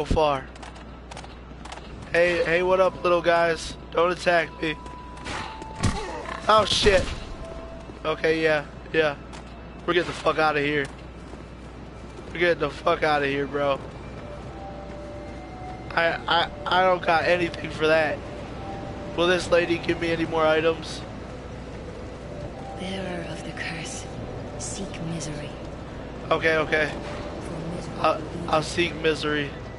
So far. Hey, what up, little guys? Don't attack me. Oh shit. Okay, yeah. We're getting the fuck out of here. We're getting the fuck out of here, bro. I don't got anything for that. Will this lady give me any more items? Bearer of the curse, seek misery. Okay. For misery I'll seek misery.